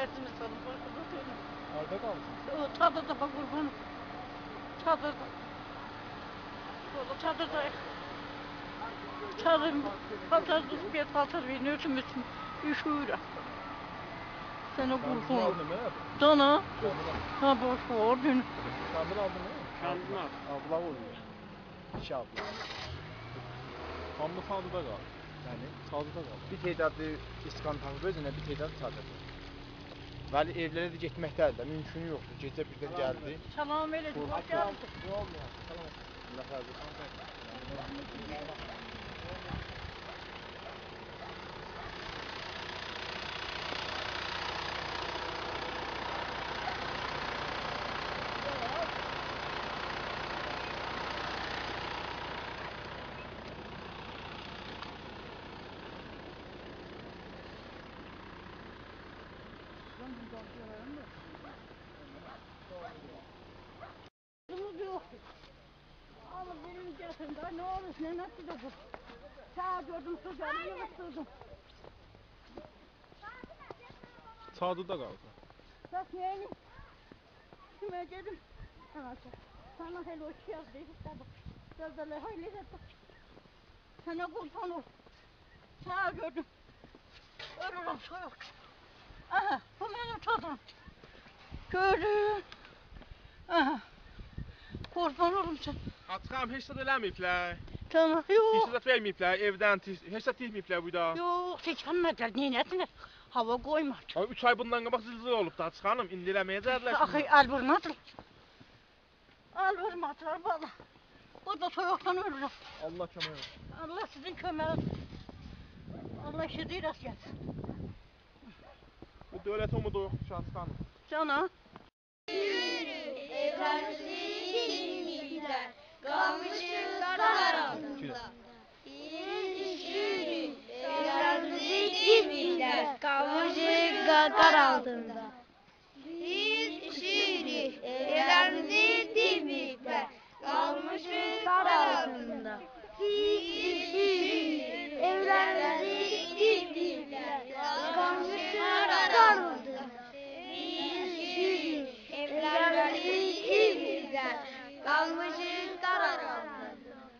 etini salın. Orada kaldın. O çadırda bak kurbanım. Çadırda. Orada çadırdayız. Çadırın paltarda bir paltar verin örtümüzün. Üşüyor. Sana kurban. Sana. Ha boş var dün. Kendin aldın değil mi? Kendin al. Abla oluyor. İki abla. Hamlı sadıda kal. Yani sadıda kal. Bir teydadı iskantanı özünə, bir teydadı çadırda. Vəli evlərə də getməkdədir də, mümkünü yoxdur. Gecə birdən gəldi. Salam elədim. Hoş geldin. Olmuyor. Salam. Allah razı olsun. Kızımız yok. Alın benim getirdim. Ne olur ne nasıl da bu. Sağ gördüm sıcağını yıktırdım. Sadıda qaldı. Bak neyini? Kime dedim? Sana hele hoş geldin. Dövdele hayli dedim. Sana kurban ol. Sağ gördüm. Ölürüm soğuk. Aha bu benim çadırım. Gördüm. Aha. Kurban olum sen. Açıqam, heç zət eləməyiblər. Tamam Heç yok. zət verməyiblər, evdən heç zət etməyiblər bu da. Yok seçilmediler. Niye ettiler? Hava koymadı. Ama 3 ay bundan qabaq zilzil olub da Açıqanım, indi eləməyəcəklər. Akı albırmadılar. Albırmadılar valla. Burada soğuktan ölürüm. Allah kömək olsun. Allah sizin köməyiniz. Allah işi rast gelsin. Bu dövlət umudu yoxdur Açıqanım. Cana. Evlerimizi bilmişler, kalmışız dar altında. Biz üşürüz, evlerimizi bilmişler, kalmışız dar altında. Biz üşürüz, evlerimizi bilmişler, kalmışız dar altında. Biz üşürüz, evlerimizi bilmişler, kalmışız dar altında. Evlerimizi bilmişler, kalmışız dar altında.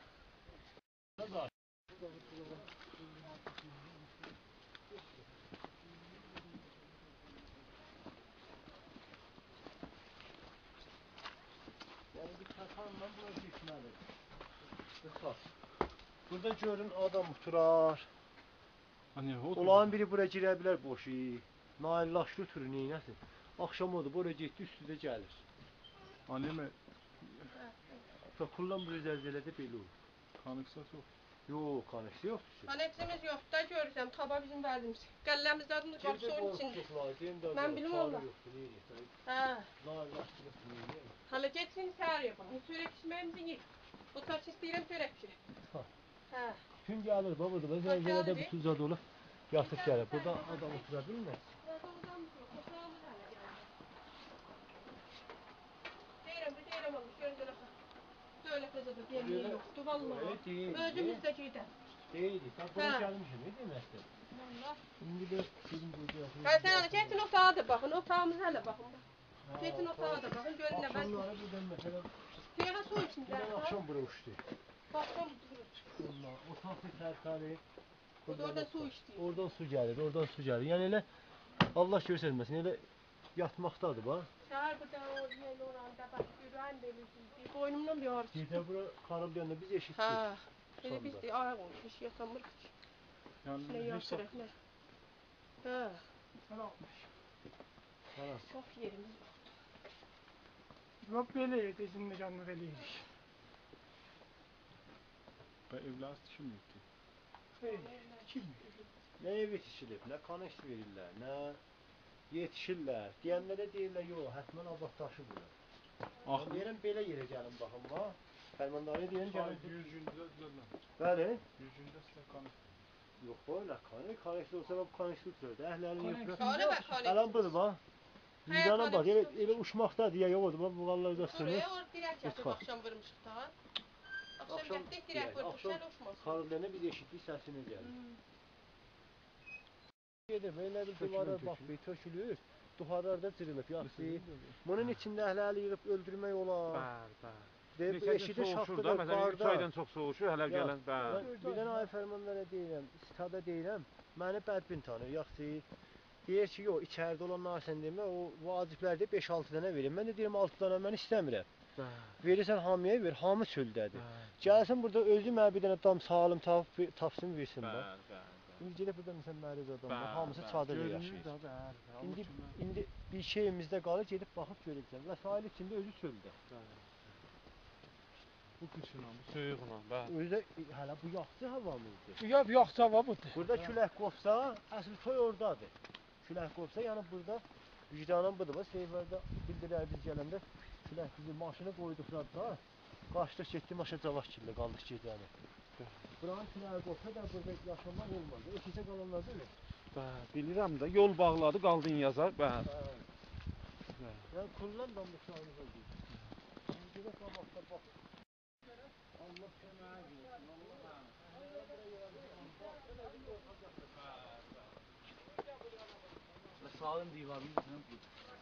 Yani bir takanla bura gitmeli. Kısas. Burada görün adam oturar. Hani Olağan biri buraya girə bilər boş iyi. Naillaşlı oturur neynəsin. Akşam oldu buraya getdi üstüdə gəlir. Anneme Kullan bu zəlzələdə belə olur. kanıksa çok. Yox, kanısı yoxdur. Koneksimiz yok da görürsem taba bizim verdiğimiz. Gallemizden de bak sorun içinde. Ben bilmem valla. Ha. Naillaşlı oturur. Hala geçsin sağır yapalım. Sürek içmemizi yiyip. Bu saç isteyelim sürek içelim. Ha. Gün gəlir babadır. Və zəlzələdə bu tuzad olur. Yatıp gəlir. Burada adam otura bilməz. Değilim olmuş. Görüntüle bak. Böyle kızı da belli yoktu vallahi. Özümüzdeki de. Deyildi. Sən bura gəlmişsin, ne deməzsən? Valla. İndi də bizim burada yaxın. Ben sen hani geçin otağa da bakın. Otağımız hele bakın. Geçin otağa da bakın. Görün ne ben. Akşamları buradan mesela Suya su içinde. buradan akşam bura uçtu. Bakın. Allah, otaqda tərtəri. Bu da orada su içti. Oradan su gəlir, oradan su gəlir. Yəni elə Allah göstərməsin, elə yatmaqdadır bax. Şahar bu da o yeni oranda bak. Yüreğin belirsiz. Boynumdan bir ağrı. Gecə bura xarablayanda biz eşitdik. Ha. Hele biz de ayak olmuş. Yatamırız. Yani Ne hiç yaptırık ne? Ha. Hala. Çok yerimiz var. Yok böyle yedeğinde canlı veliymiş. ben evlat işim yoktu. Kim? Nə ev yetişilib, nə kanış verirlər, nə yetişirlər. Deyənlərə deyirlər, yox, hətmən abaddaşı bura. Ah, Deyirəm, belə yerə gəlin baxın, bax. Fərmandarı deyən gəlin. 100 günde düzelmem. Bəli. 100 günde size kanık. Yox, böyle kanı, kanıqlı olsa bu kanıqlı tuturdu. Əhlərin yoxdur. Kale bak kale. Ələn budur bax. Yüzana bax, elə uçmaqda deyə yox oldu, bax bu qallar da sınır. Buraya or direk yaptık akşam vurmuştuk da. Akşam gittik direk vurduk sen uçmasın. Xarıqlarına biz eşitdik səsini gəlir. Gedir, belə bir divara bax, bir tökülür. duharlarda cırılıb yaxşı. Bunun içində əhləli yığıb öldürmək olar. Bəli. Deyib bu Neçə eşidə gün soğuşur şaxtada da, məsələn 3 qarda. aydan çox soğuşur, hələ Ya, gələn, bəli. Mən bir dənə ay fərmanlara deyirəm, istada deyirəm, məni bədbin tanır, yaxşı. Deyir ki, yox, içəridə olanlar sən demə, o vaciblərdə 5-6 dənə verir. Mən də deyirəm 6 dənə mən istəmirəm. Verirsən hamıya ver, hamı çöldədir. Gəlsin burada özü mənə bir dənə dam sağlam tapsın versin bax. İndi gedib burada məsələn məruz adamlar, hamısı çadırda yaşayır. İndi bir şeyimizdə qalır, gedib baxıb görürsən. Vəsait içində özü çöldə. Bu qışla, bu soyuqla, bəli. Özü də hələ bu yaxşı havamızdır. Bu yap yoxsa hava budur. Burada külək qopsa, əsl toy ordadır. Külək qopsa, yəni burada vicdanım budur. Seyfərdə bildirər biz gələndə külək bizi maşını qoyduqlar da, qaçdıq getdik maşa cavaq killə qaldıq gecəni. Buranın küləyi qopsa da burada yaşamaq olmaz. Eşicə qalanlar da olur. Bəli, bilirəm də, yol bağladı, qaldın yazar, bəli. Yəni kullan damlıqlarımız oldu. Şimdi də qabaqda bax. Allah köməyə gelsin, Allah. Sağın divarını bu.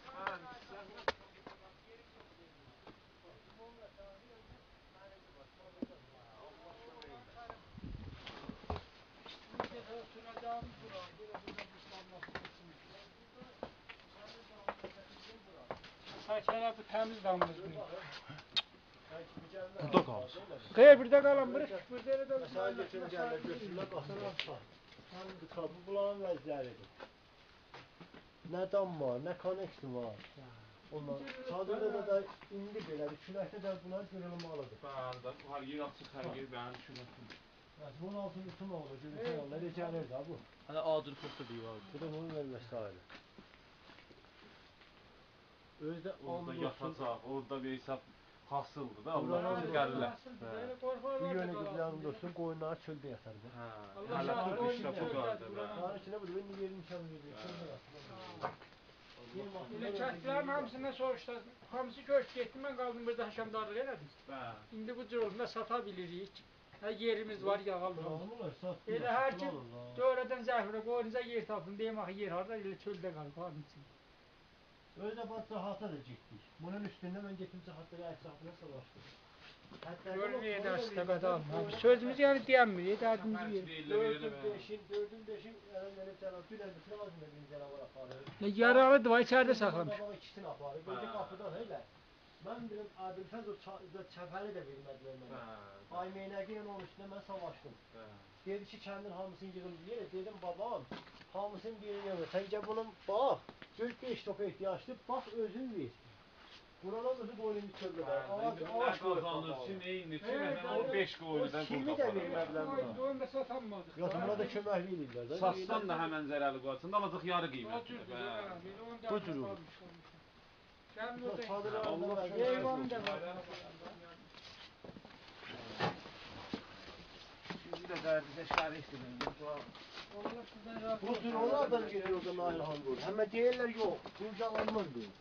Səkərə bu təmiz damımız bu. Burada qalır. Xeyr, burada qalan burada elə də Məsələ götürürlər, götürürlər, baxırlar. Bu bulanın vəzləridir. Nə dam var, nə konneksi var. Onlar çadırda da indi belədir, küləkdə də bunlar görülməlidir. Bəli, bu hər yer açıq, hər yer bəli, şurası. Bunun altında tutma olur, görürsən onlar necəlir də bu. Hələ acil posta divar. Bu da bunun verməsi ayrı. Özdə Orada yatacaq, orada bir hesab hasıldır da, Buranın Allah gəlirlər. bu yönü qızlarında olsun, qoyunlar çöldə yatardı. Hə, hələ bu qışda bu qaldı. Qarın içində budur, indi yerin imkanı verir, çöldə yatır. Elə kəndlərin hamısından soruşdu. Hamısı köç getdi, mən qaldım burada həşəmdarlıq elədim. Bəli. İndi bu cür olsa sata bilirik. Yerimiz var, yağaldır. Elə hər kim dövrədən zəhvərə qoyunuza yer tapın, deyim axı yer harada, elə çöldə qalır, qarın içində. Özdə bax cahata da getdik. Bunun üstündə mən getdim cahatlara, ətrafına savaşdım. Görmüyor da istəqədə alma. Sözümüz yəni deyənmir, dərdimizi verir. Dördün beşin, elə cənab, dünən bütün ağzında bir cənab aparır. Yaralıdır, var, içəridə saxlamış. Babağa ikisini aparır, gördü qapıdan elə. Mən bilim, Adilfəz o çəpəri də vermədilər mənə. Ay Meynəqi ilə onun üstündə mən savaşdım. Dedi ki, kəndin hamısını yığın bir yerə, dedim babam, hamısını bir yerə yığın. Sən gəl bunun bax, gör 5 topa ehtiyaclı, bax özün ver. Buranın özü qoyunun çöldə. Ağac qazanırsın, eyni ki, o 5 qoyundan kimi də vermədilər buna. Qoyun da satanmadıq. Yox, buna da köməkli edirlər də. Satsan da həmən zərəli qoyarsan, alacaq yarı qiymətində. Bu cür olur. Kənd orada. Çadırlarında var, Eyvanı da var. Bizi də dərdinə şərik edin. Bu cür onlardan geliyor orada Nailhan Qur. Həmə deyirlər yox, qurcalanmaz deyir.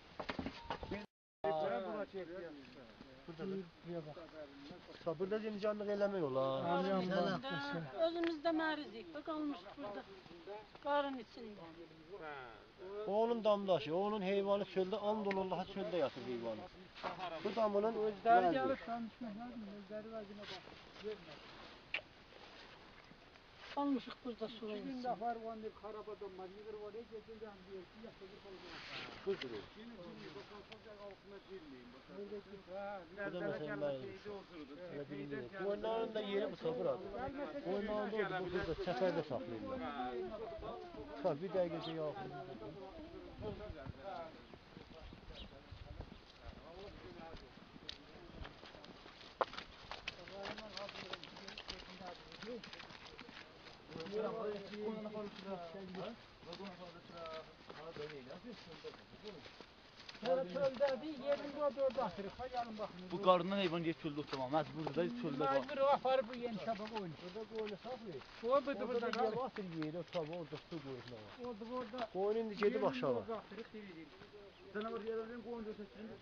Sabırda cimcanlıq eləmək olar. Özümüzdə mərizik, qalmışıq burada. Qarın içində. O onun damdaşı, o onun heyvanı çöldə, and Allah'a çöldə yatır heyvanı. Bu damının Özləri vəzi. gəlib tanışmaq lazım, özləri vəzinə bax. Qalmışıq burada suya. İki gün dəfər var, bir xarabadan var, yığır var, gedirəm, deyir ki, yaxşı qalır. Bu cür. Bu da mesela mərzik. Elə bilmiyorum. Qoyunların da yeri bu sabıradır. Qoyunların da orada burada çəpərdə saxlayırlar. Sağ bir dəqiqəcə yaxın. Çöldədir, yerində o dörd atırıq, ha gəlin baxın. Bu qarından heyvan get çöldə oturmam. Məcburda çöldə qal. Məcbur aparıb bu yeni şabak oyunu. Burada qoyunu saxlayır. O budur burada Burada qalır. yer atır yeri, o tabi orada su qoyunlar var. Orada. Qoyun indi gedib aşağı. Atırıq, diririk. Canavar yerlərin qoyun götürsün.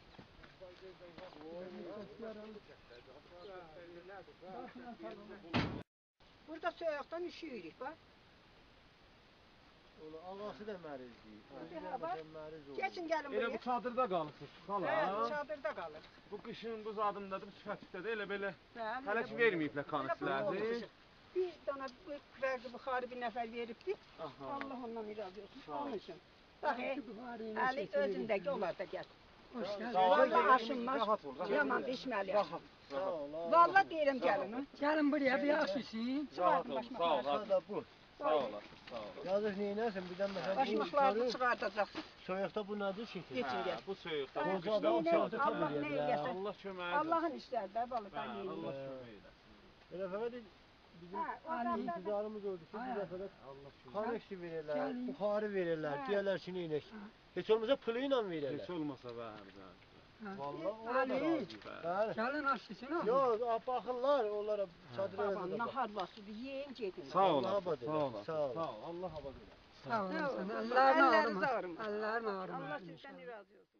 Burada soyuqdan üşüyürük, bax. Ağası da mərizdir. Ha, bax. Məriz olur. Geçin gəlin Elə buraya. bu çadırda qalırsınız Hə, xala. çadırda qalır. Bu qışın bu zadımdadır, bu sifətlikdə elə belə. Hə, Hələ ki verməyiblər kanistlərdi. Bir dana bu verdi buxarı bir nəfər veribdi. Aha. Allah ondan razı olsun. Sağ ol. Onun üçün. Bax, Əli özündəki onlar da gəl. Sağ ol. Vallahi aşınmaz. Rahat ol, rahat ol. Yaman deşməli. Rahat. Sağ ol. Vallahi deyirəm gəlin. ha. Gəlin buraya bir aşısın. Rahat ol. Sağ ol. Sağ da bu. Sağ olasın. Sağ ol. Yazıq neynəsin? Birdən məsələn Başmaqlarını çıxardacaqsın. soyuqda bu nədir şəkil? Geçin gəl. Bu soyuqda. Ay, Bu Qoca qışda adam o ne- çadır çadır. Allah tabii ne ya. eylesin. Allah köməyi. Allah'ın işləri də balıqdan Allah yeyin. köməyi eləsin. Elə fəqət bizim Hə, o adamlar da intizarımız oldu ki, bir dəfə də Allah köməyi. koneksi verirlər, Gəlin. buxarı verirlər, Hə. deyərlər ki, neynək. Heç olmasa pılı ilə verirlər. Heç olmasa bəli. Vallahi ona da Ali. razıyıq. Bəli. Gəlin aşısın. Yox, baxırlar onlara çadır baban evində. nahar vaxtıdır, yeyin gedin. Sağ Allah olasın. abad Sağ eləsin, olasın. sağ ol. Sağ ol. Allah abad eləsin. Sağ olasın. Əlləriniz Əllərin ağrımaz. ağrımaz. Əllərin ağrımaz. Allah sizdən razı olsun.